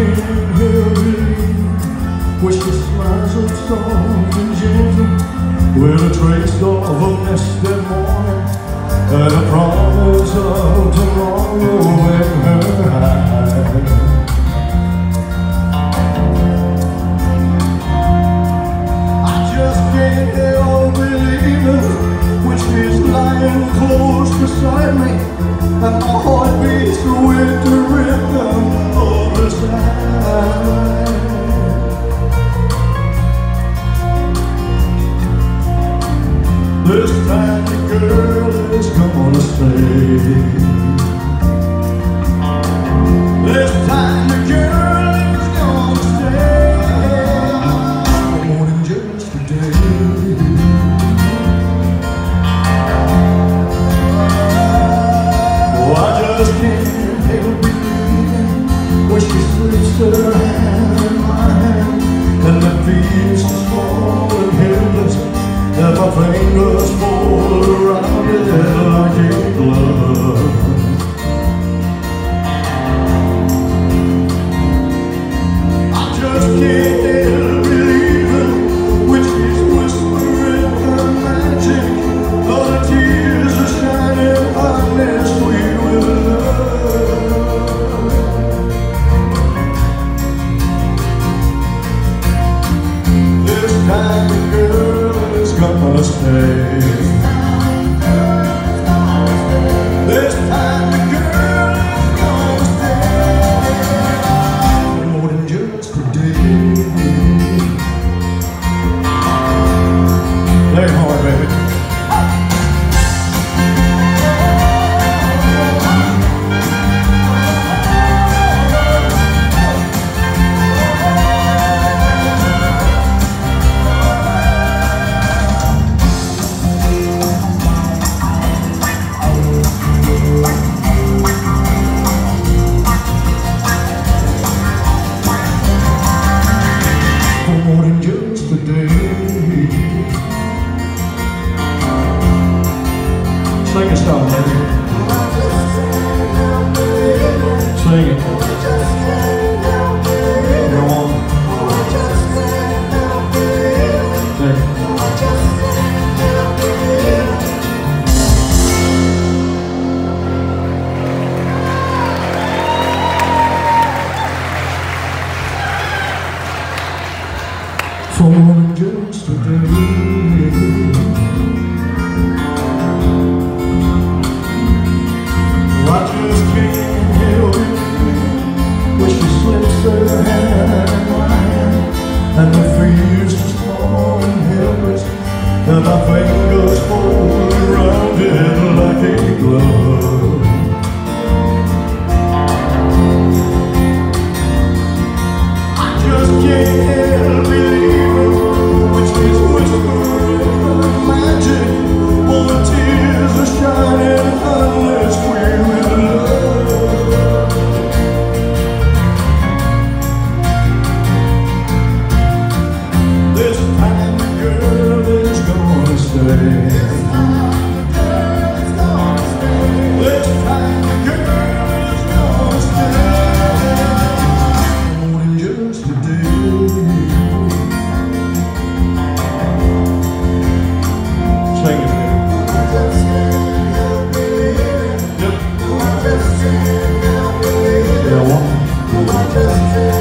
can't help it. Wish the smiles of soft and gentle, with a trace of a misty morning and a promise of tomorrow in her eyes. I just can't help believing when she's lying close beside me, and my heart beats with the rhythm of her sigh. This time the girl is gonna stay. This time the girl is gonna stay. More than just a day. Oh, I just can't help believing when she slips her hand in my hand, and it feels so small and helpless that my fingers fall around it like a glove. I just can't help believing when she's whispering her magic, all the tears are shining on their sweet with love. This time the girl is gonna stay. This time the girl is gonna stay. More than just a day. Play hard, baby. More than just a day. Sing it, stop, baby. Sing it. Go on. Sing it. For more than just a day. I just can't help it when she slips her hand in my hand, and it feels so small and helpless, and my fingers fall around it like a glove. I just can't help believing when she's whispering her magic, all the tears are shining unless we're in love. This time the girl is gonna stay. This time the girl is gonna stay. More than just a day. Sing it, baby. Yep. Yeah, one.